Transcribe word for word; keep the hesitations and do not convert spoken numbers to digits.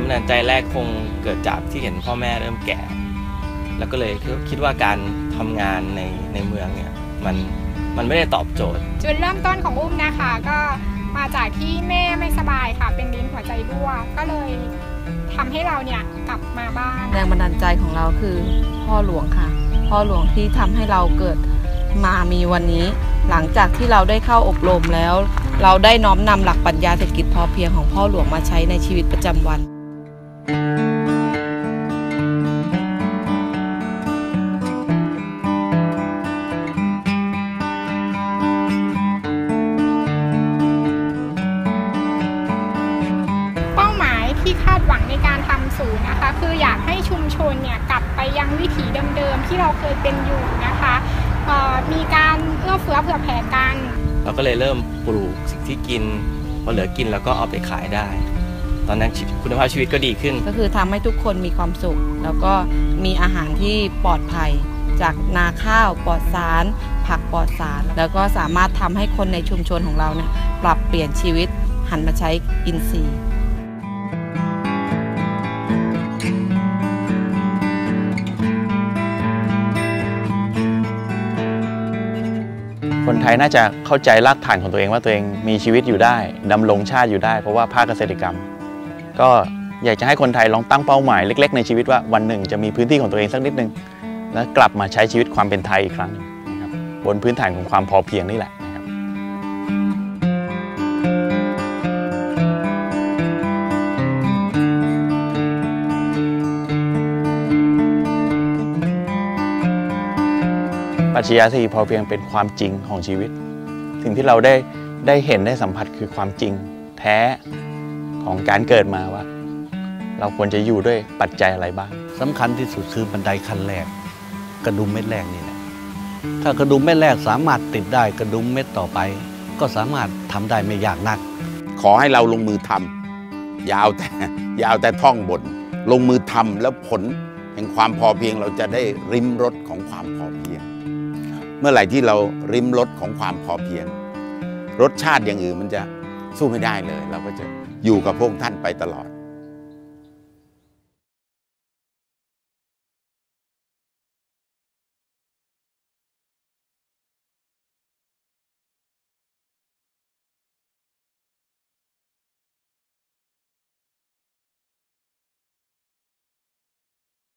บันดาลใจแรกคงเกิดจากที่เห็นพ่อแม่เริ่มแก่แล้วก็เลยคิดว่าการทำงานในในเมืองเนี่ยมันมันไม่ได้ตอบโจทย์จุดเริ่มต้นของอุ้มนะคะก็มาจากที่แม่ไม่สบายค่ะเป็นลิ้นหัวใจรั่วก็เลยทำให้เราเนี่ยกลับมาบ้านแรงบันดาลใจของเราคือพ่อหลวงค่ะพ่อหลวงที่ทำให้เราเกิดมามีวันนี้หลังจากที่เราได้เข้าอบรมแล้วเราได้น้อมนำหลักปรัชญาเศรษฐกิจพอเพียงของพ่อหลวงมาใช้ในชีวิตประจำวันที่คาดหวังในการทำศูนย์นะคะคืออยากให้ชุมชนเนี่ยกลับไปยังวิถีเดิมๆที่เราเคยเป็นอยู่นะคะมีการเอื้อเฟื้อเผื่อแผ่กันเราก็เลยเริ่มปลูกสิ่งที่กินพอเหลือกินแล้วก็เอาไปขายได้ตอนนั้นคุณภาพชีวิตก็ดีขึ้นก็คือทำให้ทุกคนมีความสุขแล้วก็มีอาหารที่ปลอดภัยจากนาข้าวปลอดสารผักปลอดสารแล้วก็สามารถทำให้คนในชุมชนของเราเนี่ยปรับเปลี่ยนชีวิตหันมาใช้อินทรีย์คนไทยน่าจะเข้าใจรากฐานของตัวเองว่าตัวเองมีชีวิตอยู่ได้ดำรงชาติอยู่ได้เพราะว่าภาคเกษตรกรรมก็อยากจะให้คนไทยลองตั้งเป้าหมายเล็กๆในชีวิตว่าวันหนึ่งจะมีพื้นที่ของตัวเองสักนิดนึงแล้วกลับมาใช้ชีวิตความเป็นไทยอีกครั้งนะครับบนพื้นฐานของความพอเพียงนี่แหละนะครับปรัชญาเศรษฐกิจพอเพียงเป็นความจริงของชีวิตสิ่งที่เราได้ได้เห็นได้สัมผัสคือความจริงแท้ของการเกิดมาว่าเราควรจะอยู่ด้วยปัจจัยอะไรบ้างสำคัญที่สุดคือบันไดขั้นแรกกระดุมเม็ดแรกนี่แหละถ้ากระดุมเม็ดแรกสามารถติดได้กระดุมเม็ดต่อไปก็สามารถทำได้ไม่ยากนักขอให้เราลงมือทำยาวแต่ยาวแต่ท่องบนลงมือทำแล้วผลแห่งความพอเพียงเราจะได้ริมรสของความพอเพียงเมื่อไหร่ที่เราริมรสของความพอเพียงรสชาติอย่างอื่นมันจะสู้ไม่ได้เลยเราก็จะอยู่กับพวกท่านไปตลอด